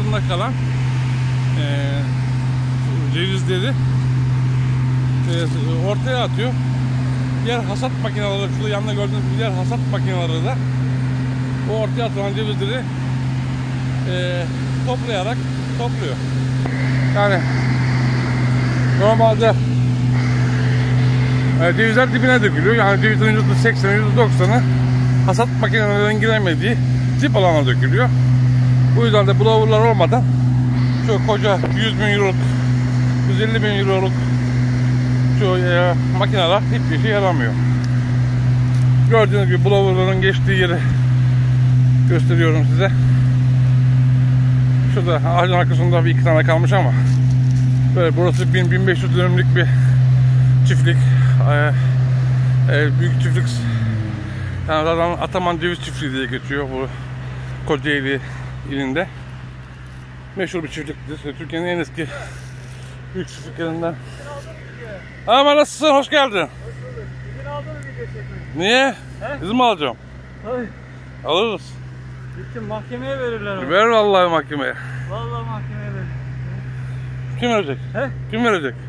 altında kalan cevizleri ortaya atıyor. Diğer hasat makineleri, şurada yanında gördüğünüz diğer hasat makineleri de o ortaya atılan cevizleri toplayarak topluyor. Yani normalde cevizler dibine dökülüyor. Yani cevizlerin %80'i, %90'ı hasat makinelerinin giremediği dip alana dökülüyor. Bu yüzden de blowerlar olmadan şu koca 100.000 euroluk, 150.000 euroluk şu makineler hiçbir şey yaramıyor. Gördüğünüz gibi blowerların geçtiği yeri gösteriyorum size. Şurada ağacın arkasında bir iki tane kalmış ama böyle burası 1000-1500 dönümlük bir çiftlik. Büyük çiftlik. Yani zaten Ataman Ceviz Çiftliği diye geçiyor bu Kocaeli ilinde. Meşhur bir çiftliktir. Türkiye'nin en eski büyük çiftliklerinden. Ama nasılsın? Hoş geldin. Hoş bulduk. İzin aldın mı video çekmek? Niye? İzin mi alacağım? Hayır. Alırız. Gittim mahkemeye verirler onu. Ver vallahi mahkemeye. Vallahi mahkemeye verirler. Kim verecek? He? Kim verecek?